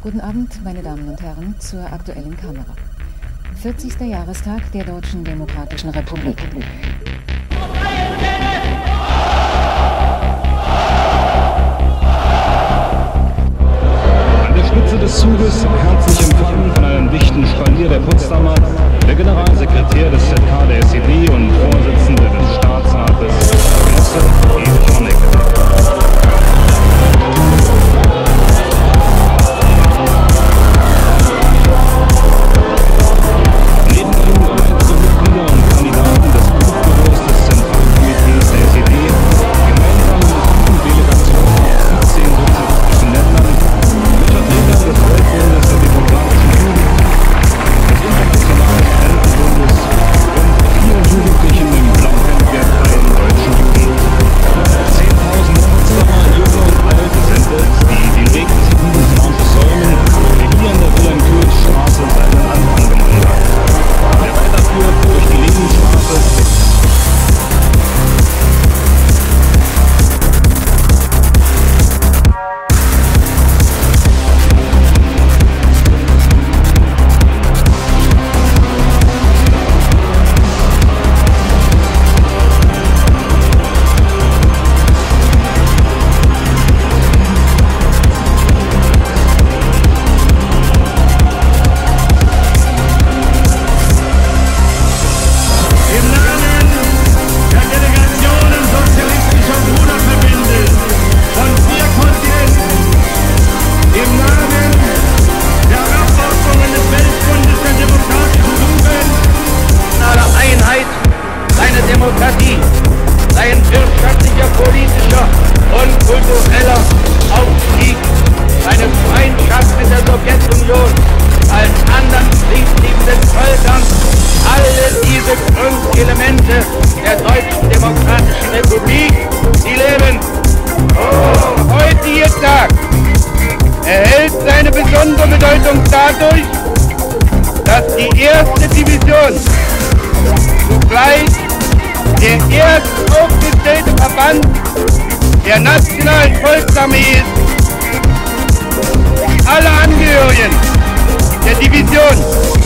Guten Abend, meine Damen und Herren, zur aktuellen Kamera. 40. Jahrestag der Deutschen Demokratischen Republik. An der Spitze des Zuges herzlich empfangen von einem dichten Spalier der Potsdamer, der Generalsekretär des ZK der SED und Vorsitzende des Staatsrates, Genosse Erich Honecker. Demokratie, sein wirtschaftlicher, politischer und kultureller Aufstieg, seine Freundschaft mit der Sowjetunion, allen anderen friedliebenden Völkern, alle diese Grundelemente der Deutschen Demokratischen Republik, die leben. Heute ihr Tag erhält seine besondere Bedeutung dadurch, dass die erste Division zugleich der erst aufgestellte Verband der Nationalen Volksarmee ist. Alle Angehörigen der Division